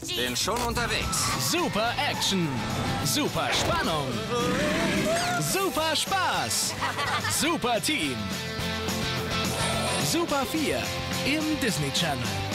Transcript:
Bin schon unterwegs. Super Action, super Spannung, super Spaß, super Team. Super 4 im Disney Channel.